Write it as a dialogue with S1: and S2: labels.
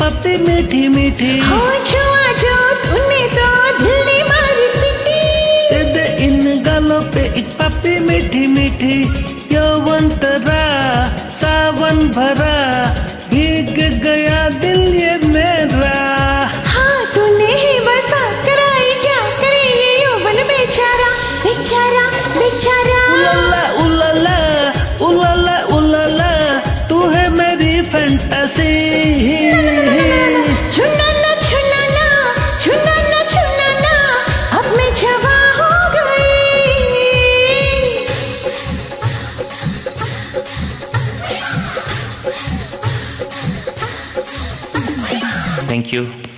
S1: पापी मीठी मीठी।
S2: हो छुआ जो तूने तो दिल ने मारी सीटी।
S1: दे दे इन गालों पे एक पापी मीठी मीठी। यौवन तेरा सावन भरा, भीग गया दिल ये मेरा।
S2: हाँ तूने ही बरसात कराई, क्या करे ये यौवन बेचारा बेचारा बेचारा।
S1: उलाला उलाला उलाला उलाला, तू है मेरी फैंटेसी।
S2: छुनाना छुनाना छुनाना छुनाना, अब मैं जवां हो गई।
S1: Thank you.